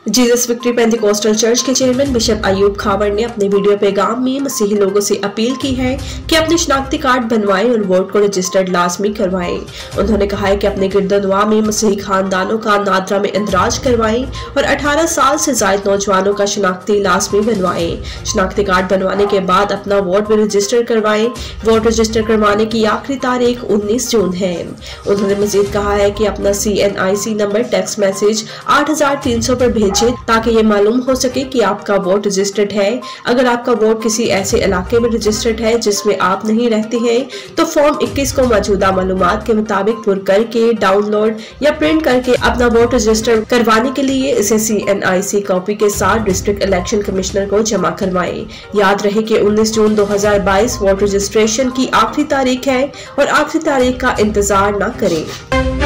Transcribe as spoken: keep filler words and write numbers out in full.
Jesus victory pentecostal church के chairman bishop Ayub Khawar ने अपने वीडियो पैगाम में मसीही लोगों से अपील की है कि अपने शनाख्ती कार्ड बनवाएं और वोट को रजिस्टर्ड लाजमी करवाएं। उन्होंने कहा है कि अपने गिरदोनवा में मसीही खानदानों का नादरा में इंदराज करवाएं और अठारह साल से ज्यादा नौजवानों का शनाख्ती लाजमी बनवाएं। शनाख्ती कार्ड बनवाने के बाद अपना वोट भी रजिस्टर करवाएं। वोट रजिस्टर करवाने की आखिरी तारीख उन्नीस जून है। उन्होंने मजीद कहा है कि अपना C N I C number text message आठ हजार तीन सौ पर भेजें ताकि ये मालूम हो सके कि आपका वोट रजिस्टर्ड है। अगर आपका वोट किसी ऐसे इलाके में रजिस्टर्ड है जिसमें आप नहीं रहते हैं तो फॉर्म इक्कीस को मौजूदा मालूमात के मुताबिक पुर करके डाउनलोड या प्रिंट करके अपना वोट रजिस्टर करवाने के लिए इसे सी एन आई सी कॉपी के साथ डिस्ट्रिक्ट इलेक्शन कमिश्नर को जमा करवाएं। याद रहे कि उन्नीस जून दो हजार बाईस वोट रजिस्ट्रेशन की आखिरी तारीख है और आखिरी तारीख का इंतजार न करें।